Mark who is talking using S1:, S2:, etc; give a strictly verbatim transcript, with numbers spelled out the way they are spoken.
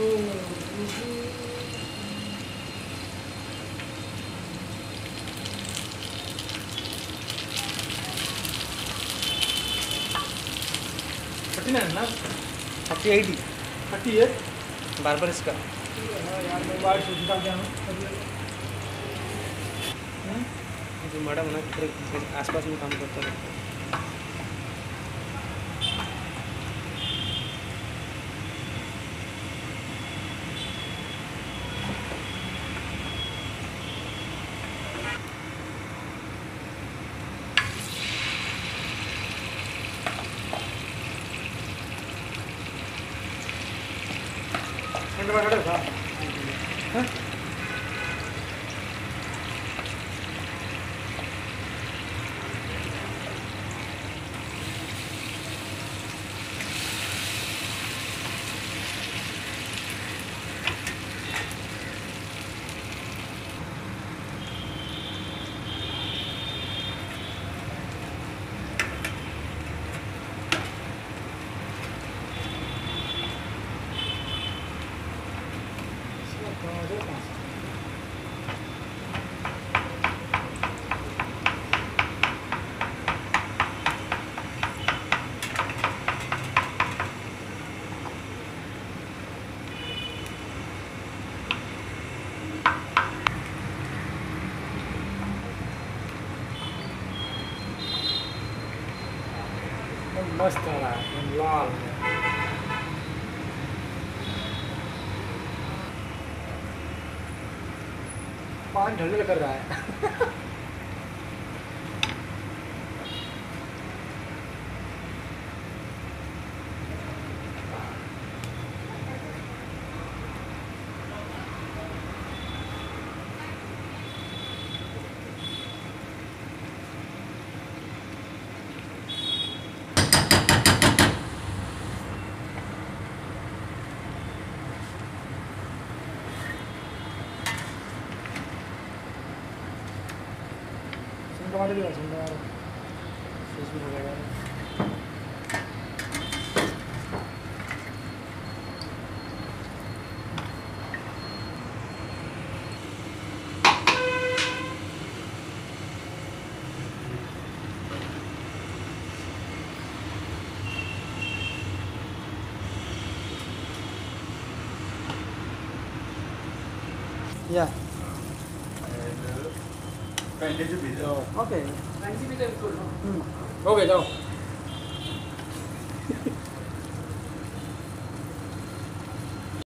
S1: Thirty nine ना
S2: thirty eighty
S1: thirty eight
S2: बार बार इसका
S1: यार मैं बाहर से निकाल दिया हूँ
S2: जो मैडम है ना आसपास में काम करता है।
S1: हाँ मस्त आ रहा है लाल पान ढलढल कर रहा है टमाटर भी रसूंगा यार फेसबुक वगैरह या
S3: Oke.
S1: ओके जाओ